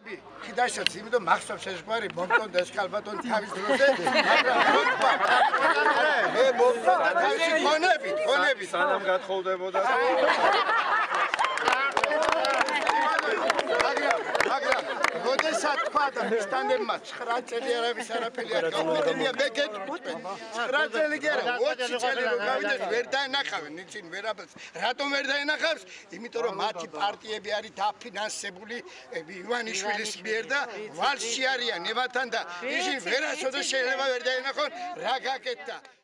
ხმები ხიდაშოც იმიტომ მახსოვს ეს გვარი მომწონდეს ხალბატონ თავის დროზე მაგრამ მე მომწონდა თავისი ხონები სანამ გათხოვდებოდა მაგრამ როდესაც თქვა და მისთანებმა 9 წელი არავის არაფერი არ გაუგებია მე გეტყვით 9 წელი კი არა 20 წელი რომ გავიდეს ვერ დაენახავენ იცი ვერაფერს რატომ ვერ დაენახავს იმიტომ რომ მათი პარტიები არის დაფინანსებული ივანიშვილის მიერ და ვალში არიან ევათან და ისინი ვერასოდეს შეიძლება ვერ დაენახონ რა გაკეთდა